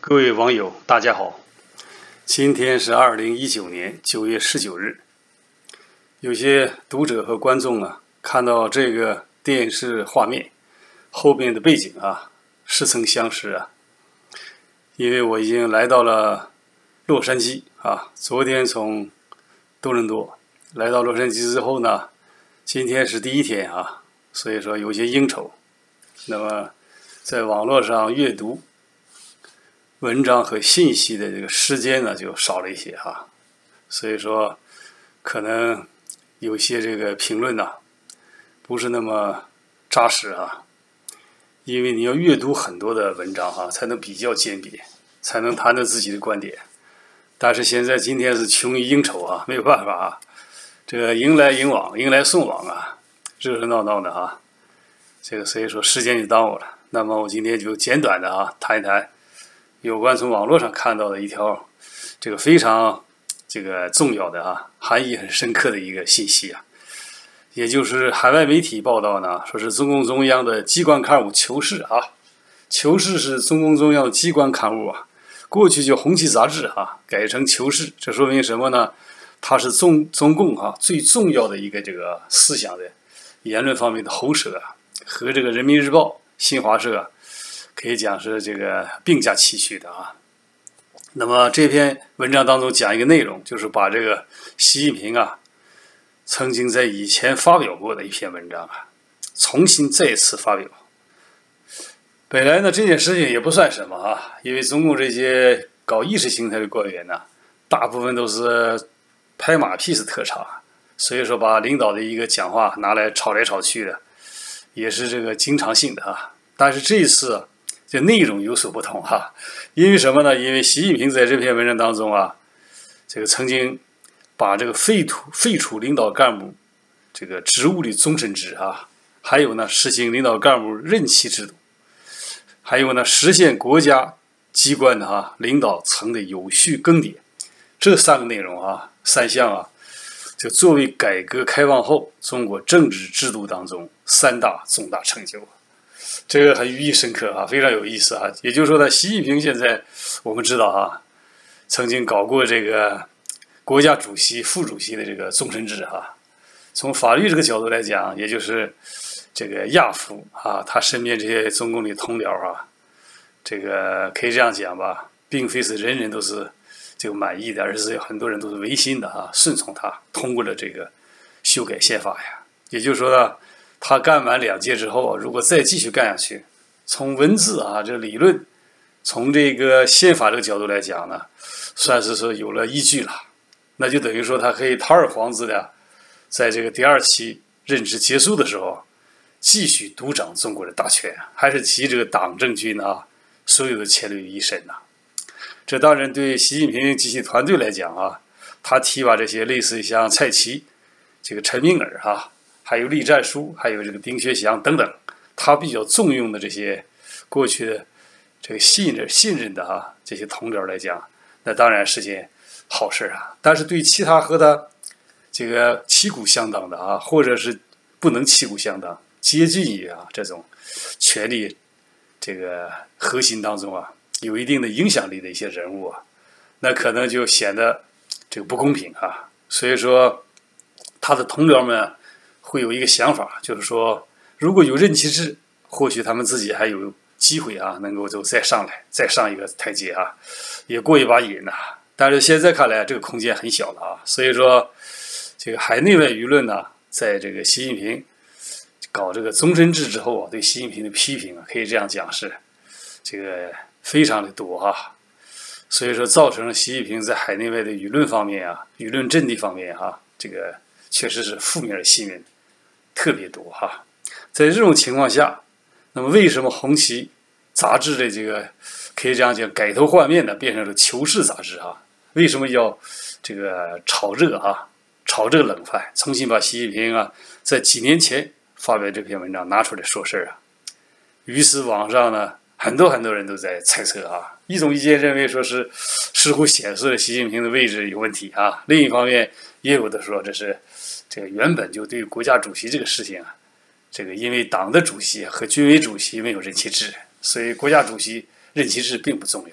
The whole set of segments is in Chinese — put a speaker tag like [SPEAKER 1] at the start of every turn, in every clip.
[SPEAKER 1] 各位网友，大家好！今天是2019年9月19日。有些读者和观众看到这个电视画面后面的背景似曾相识因为我已经来到了洛杉矶昨天从多伦多来到洛杉矶之后呢，今天是第一天所以说有些应酬。那么在网络上阅读文章和信息的这个时间呢就少了一些所以说可能有些这个评论不是那么扎实因为你要阅读很多的文章才能比较鉴别，才能谈到自己的观点。但是现在今天是穷于应酬没有办法这个迎来迎往，迎来送往热热闹闹的这个所以说时间就耽误了。那么我今天就简短的谈一谈有关从网络上看到的一条这个非常这个重要的含义很深刻的一个信息也就是海外媒体报道呢，说是中共中央的机关刊物《求是》求是是中共中央的机关刊物过去叫《红旗杂志》改成《求是》，这说明什么呢？它是中共最重要的一个这个思想的言论方面的喉舌和这个人民日报、新华社可以讲是这个并驾齐驱的那么这篇文章当中讲一个内容，就是把这个习近平曾经在以前发表过的一篇文章重新再次发表。本来呢这件事情也不算什么因为中共这些搞意识形态的官员大部分都是拍马屁是特长，所以说把领导的一个讲话拿来炒来炒去的也是这个经常性的但是这一次这内容有所不同因为什么呢？因为习近平在这篇文章当中这个曾经把这个废除领导干部这个职务的终身制还有呢实行领导干部任期制度，还有呢实现国家机关的领导层的有序更迭，这三个内容三项就作为改革开放后中国政治制度当中三大重大成就。这个很寓意深刻非常有意思也就是说呢，习近平现在我们知道曾经搞过这个国家主席、副主席的这个终身制从法律这个角度来讲，也就是这个亚夫他身边这些中共的同僚这个可以这样讲吧，并非是人人都是这个满意的，而是有很多人都是违心的顺从他，通过了这个修改宪法也就是说呢，他干完2届之后如果再继续干下去，从文字这个理论，从这个宪法这个角度来讲呢，算是说有了依据了。那就等于说他可以堂而皇之的在这个第2期任职结束的时候继续独掌中国的大权，还是集这个党政军所有的权力于一身这当然对习近平及其团队来讲他提拔这些类似像蔡奇、这个陈敏尔还有栗战书，还有这个丁薛祥等等，他比较重用的这些过去的这个信任的这些同僚来讲，那当然是件好事但是对其他和他这个旗鼓相当的或者是不能旗鼓相当，接近于这种权力这个核心当中有一定的影响力的一些人物那可能就显得这个不公平所以说他的同僚们会有一个想法，就是说如果有任期制，或许他们自己还有机会能够就再上来，再上一个台阶也过一把瘾但是现在看来这个空间很小了所以说这个海内外舆论在这个习近平搞这个终身制之后对习近平的批评可以这样讲是这个非常的多所以说造成了习近平在海内外的舆论方面舆论阵地方面这个确实是负面的新闻特别多在这种情况下，那么为什么红旗杂志的这个可以这样讲改头换面的变成了求是杂志为什么要这个炒这个冷饭，重新把习近平在几年前发表这篇文章拿出来说事于是网上呢很多人都在猜测一种意见认为说是似乎显示了习近平的位置有问题另一方面也有的说这是这个原本就对国家主席这个事情这个因为党的主席和军委主席没有任期制，所以国家主席任期制并不重要，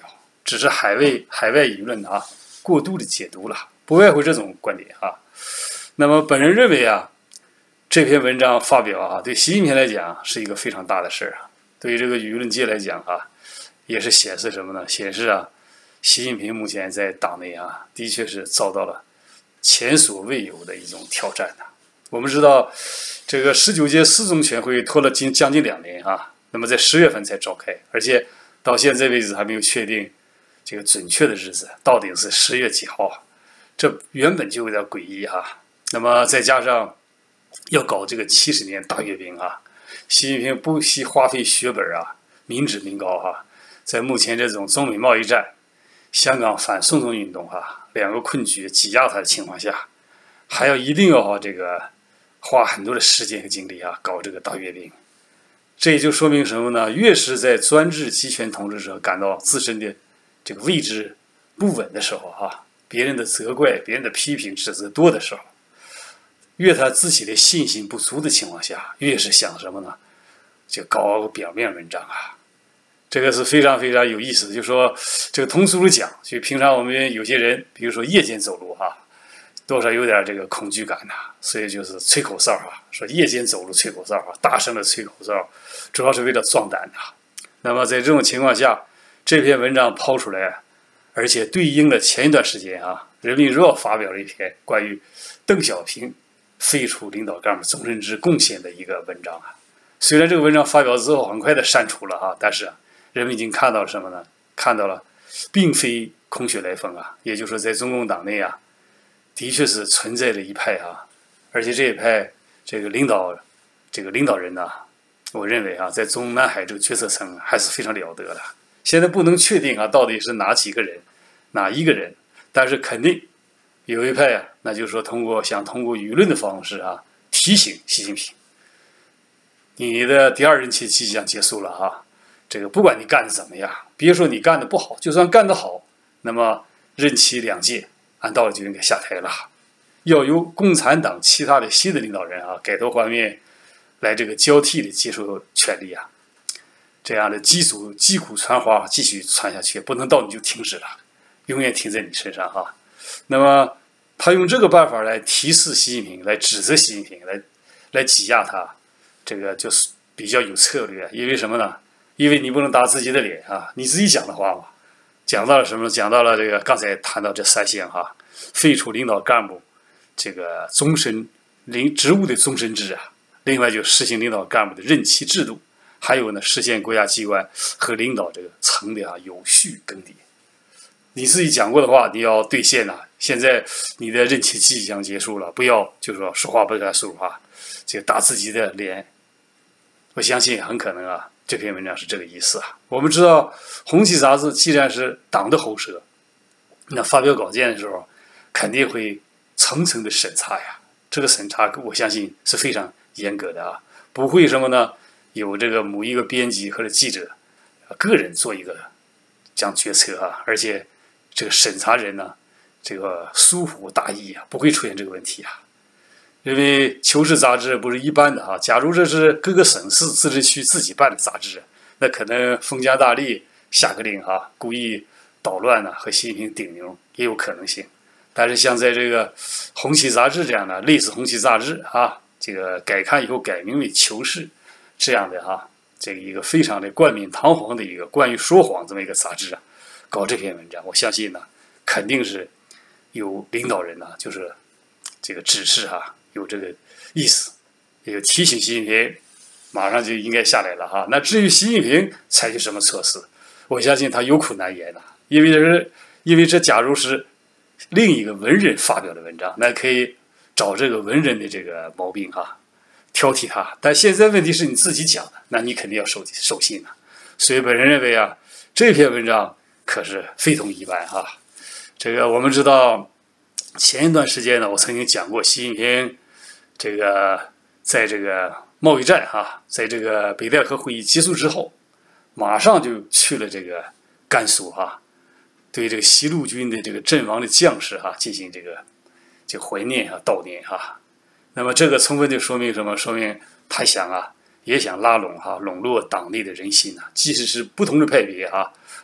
[SPEAKER 1] 只是海外舆论啊过度的解读了，不外乎这种观点啊。那么本人认为啊，这篇文章发表啊，对习近平来讲是一个非常大的事儿啊，对于这个舆论界来讲啊，也是显示什么呢？显示啊，习近平目前在党内啊，的确是遭到了前所未有的一种挑战呐。我们知道，这个19届四中全会拖了将近2年啊，那么在10月份才召开，而且到现在为止还没有确定这个准确的日子，到底是10月几号？这原本就有点诡异哈。那么再加上要搞这个70年大阅兵啊，习近平不惜花费血本啊，民脂民膏哈，在目前这种中美贸易战、香港反送中运动啊2个困局挤压他的情况下，还一定要这个花很多的时间和精力啊，搞这个大阅兵。这也就说明什么呢？越是在专制集权统治者感到自身的这个位置不稳的时候啊，别人的责怪、别人的批评、指责多的时候，越他自己的信心不足的情况下，越是想什么呢？就搞个表面文章啊。这个是非常非常有意思的。就说这个通俗的讲，就平常我们有些人，比如说夜间走路啊，多少有点这个恐惧感呐，所以就是吹口哨啊，说夜间走路吹口哨啊，大声的吹口哨，主要是为了壮胆呐。那么在这种情况下，这篇文章抛出来，而且对应了前一段时间啊，人民日报发表了一篇关于邓小平废除领导干部终身制贡献的一个文章啊。虽然这个文章发表之后很快的删除了啊，但是人们已经看到了什么呢？看到了并非空穴来风啊，也就是说在中共党内啊，的确是存在着一派啊，而且这一派这个领导人呢，我认为啊，在中南海这个决策层还是非常了得的。现在不能确定啊，到底是哪一个人，但是肯定有一派啊，那就是说想通过舆论的方式啊，提醒习近平，你的第2任期即将结束了啊，这个不管你干的怎么样，别说你干的不好，就算干得好，那么任期2届，按道理就应该下台了，要由共产党其他的新的领导人啊，改头换面来这个交替的接受权力啊，这样的击鼓传花继续传下去，不能到你就停止了，永远停在你身上哈。那么他用这个办法来提示习近平，来指责习近平，来挤压他，这个就是比较有策略。因为什么呢？因为你不能打自己的脸啊！你自己讲的话嘛，讲到了什么？讲到了这个刚才谈到这3项哈，废除领导干部这个职务的终身制啊，另外就实行领导干部的任期制度，还有呢，实现国家机关和领导这个层的有序更迭。你自己讲过的话，你要兑现呐。现在你的任期即将结束了，不要就是说话不该说话，这个打自己的脸。我相信很可能啊，这篇文章是这个意思啊。我们知道，《红旗》杂志既然是党的喉舌，那发表稿件的时候肯定会层层的审查呀。这个审查我相信是非常严格的啊，不会什么呢？有这个某一个编辑或者记者个人做一个这样决策啊，而且这个审查人呢，这个疏忽大意啊，不会出现这个问题啊。因为《求是》杂志不是一般的啊，假如这是各个省市自治区自己办的杂志，那可能封疆大吏下个令啊，故意捣乱呢，和习近平顶牛也有可能性。但是像在这个《红旗》杂志这样的类似《红旗》杂志啊，这个改刊以后改名为《求是》这样的啊，这个一个非常的冠冕堂皇的一个关于说谎这么一个杂志啊，搞这篇文章，我相信呢，肯定是有领导人呢，就是这个指示啊，有这个意思，也就提醒习近平，马上就应该下来了哈。那至于习近平采取什么措施，我相信他有苦难言呐，因为这假如是另一个文人发表的文章，那可以找这个文人的这个毛病哈，挑剔他。但现在问题是你自己讲的，那你肯定要守信的。所以本人认为啊，这篇文章可是非同一般哈。这个我们知道，前一段时间呢，我曾经讲过，习近平这个在这个贸易战哈，在这个北戴河会议结束之后，马上就去了这个甘肃哈。对这个西路军的这个阵亡的将士哈，进行这个怀念啊、悼念哈。那么这个充分就说明什么？说明他也想拉拢哈、笼络党内的人心呐。即使是不同的派别哈，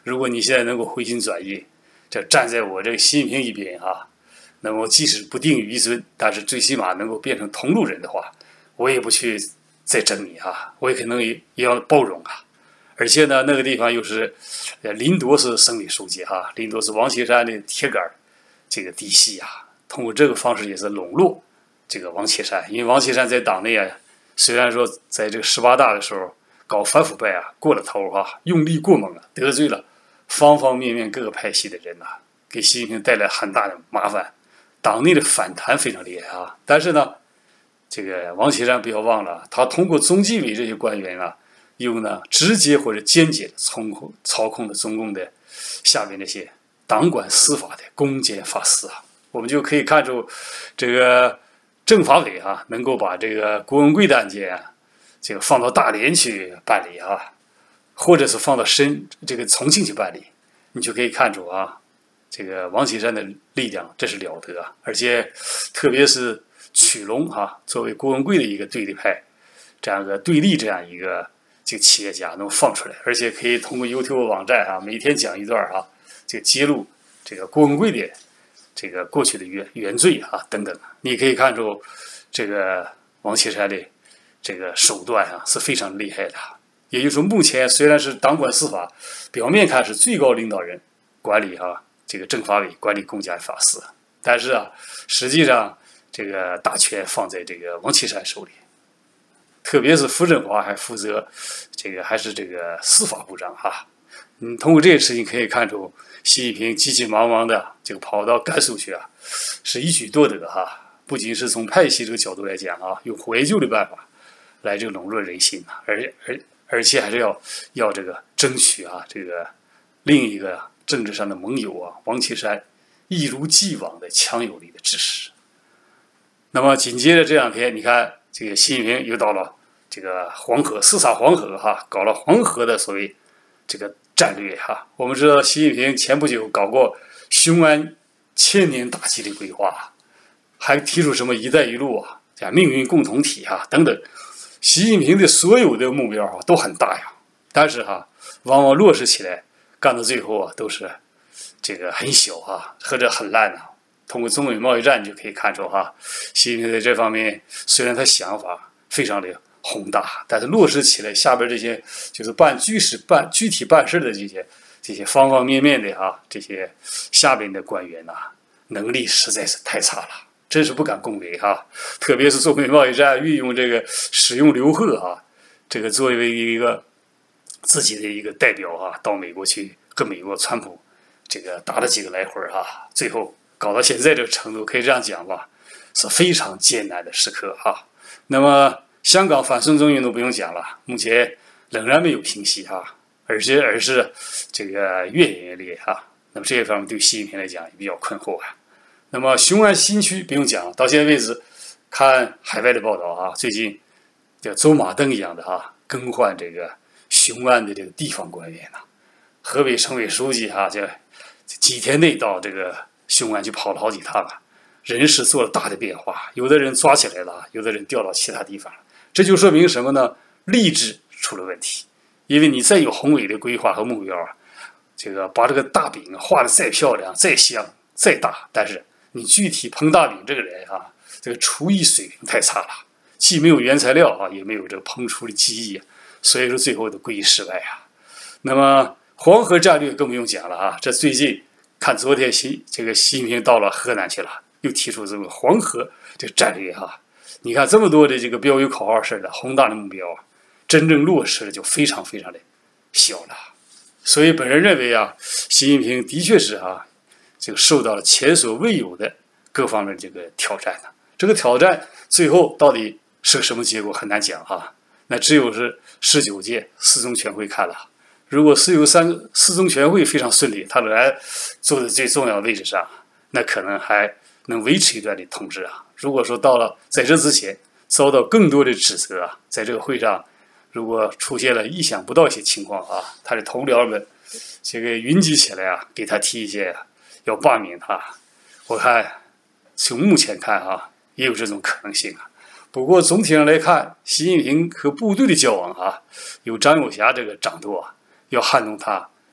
[SPEAKER 1] 如果你现在能够回心转意，这站在我这个习近平一边啊，那么即使不定于一尊，但是最起码能够变成同路人的话，我也不去再整你啊，我也可能也要包容啊。而且呢，那个地方又是林铎是省委书记哈，林铎是王岐山的铁杆这个嫡系啊，通过这个方式也是笼络这个王岐山，因为王岐山在党内啊，虽然说在这个18大的时候搞反腐败啊过了头啊，用力过猛啊，得罪了方方面面各个派系的人呐，给习近平带来很大的麻烦，党内的反弹非常厉害啊。但是呢，这个王岐山不要忘了，他通过中纪委这些官员啊，又呢直接或者间接的操控了中共的下面那些党管司法的公检法司啊，我们就可以看出这个政法委啊，能够把这个郭文贵的案件啊，这个放到大连去办理啊，或者是放到这个重庆去办理，你就可以看出啊，这个王岐山的力量这是了得啊，而且特别是曲龙啊，作为郭文贵的一个对立派，这样一个这个企业家能放出来，而且可以通过 YouTube 网站啊，每天讲一段啊，这个揭露这个郭文贵的这个过去的原罪啊等等，你可以看出这个王岐山的这个手段啊是非常厉害的。也就是说，目前虽然是党管司法，表面看是最高领导人管理这个政法委管理公检法司，但是啊，实际上这个大权放在这个王岐山手里。特别是傅政华还负责还是这个司法部长哈。通过这个事情可以看出，习近平急急忙忙的这个跑到甘肃去啊，是一举多得哈。不仅是从派系这个角度来讲啊，用怀旧的办法来这个笼络人心啊，而且还是要这个争取啊这个另一个政治上的盟友啊王岐山一如既往的强有力的支持。那么紧接着这两天，你看这个习近平又到了这个黄河，视察黄河哈，搞了黄河的所谓这个战略哈。我们知道习近平前不久搞过雄安千年大计的规划，还提出什么“一带一路”啊、命运共同体啊等等。习近平的所有的目标都很大呀，但是往往落实起来，干到最后都是这个很小或者很烂啊。通过中美贸易战你就可以看出习近平在这方面虽然他想法非常的宏大，但是落实起来下边这些就是具体办事的这些方方面面的这些下边的官员能力实在是太差了，真是不敢恭维特别是中美贸易战运用使用刘鹤这个作为一个自己的一个代表到美国去跟美国川普这个打了几个来回最后搞到现在这个程度，可以这样讲吧，是非常艰难的时刻那么香港反送中运动不用讲了，目前仍然没有平息而是这个越演越烈那么这一方面对习近平来讲也比较困惑那么雄安新区不用讲了，到现在为止看海外的报道最近这走马灯一样的更换这个雄安的这个地方官员河北省委书记这几天内到这个雄安就跑了好几趟人事做了大的变化，有的人抓起来了，有的人调到其他地方了。这就说明什么呢？吏治出了问题。因为你再有宏伟的规划和目标这个把这个大饼画得再漂亮、再香、再大，但是你具体烹大饼这个人这个厨艺水平太差了，既没有原材料也没有这个烹厨的技艺，所以说最后的归于失败那么黄河战略更不用讲了这最近看昨天习近平到了河南去了，又提出这个黄河这个战略你看这么多的这个标语口号式的宏大的目标真正落实的就非常非常的小了。所以本人认为习近平的确是这个受到了前所未有的各方面这个挑战这个挑战最后到底是个什么结果很难讲那只有是19届四中全会看了。如果四中全会非常顺利，他仍然坐在最重要的位置上，那可能还能维持一段的统治如果说到了在这之前遭到更多的指责在这个会上如果出现了意想不到一些情况他的同僚们这个云集起来给他提一些要罢免他，我看从目前看也有这种可能性不过总体上来看，习近平和部队的交往有张友侠这个掌舵要撼动他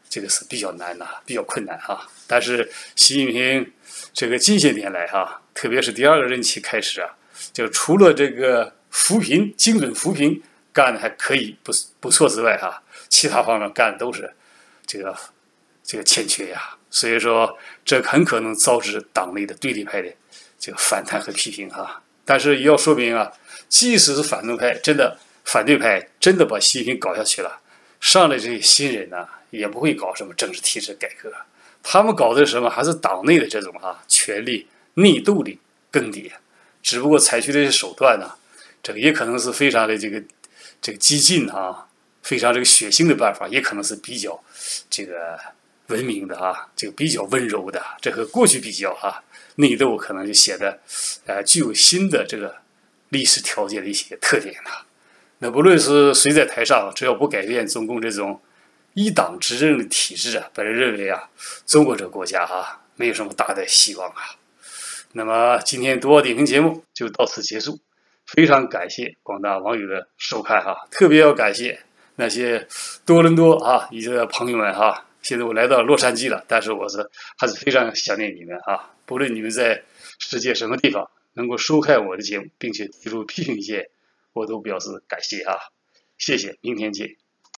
[SPEAKER 1] 这个是比较难比较困难但是习近平这个近些年来特别是第2个任期开始就除了这个精准扶贫干的还可以不错之外其他方面干的都是这个欠缺所以说这很可能招致党内的对立派的这个反弹和批评但是也要说明即使是反对派真的把习近平搞下去了，上来这些新人也不会搞什么政治体制改革，他们搞的是什么？还是党内的这种权力内斗的更迭，只不过采取的这些手段这个也可能是非常的这个激进非常这个血腥的办法，也可能是比较这个文明的这个比较温柔的，这和过去比较内斗可能就显得具有新的这个历史条件的一些特点那不论是谁在台上，只要不改变中共这种一党执政的体制本人认为中国这个国家没有什么大的希望那么今天读报点评节目就到此结束，非常感谢广大网友的收看特别要感谢那些多伦多一些朋友们现在我来到洛杉矶了，但是还是非常想念你们不论你们在世界什么地方能够收看我的节目，并且提出批评意见，我都表示感谢谢谢，明天见。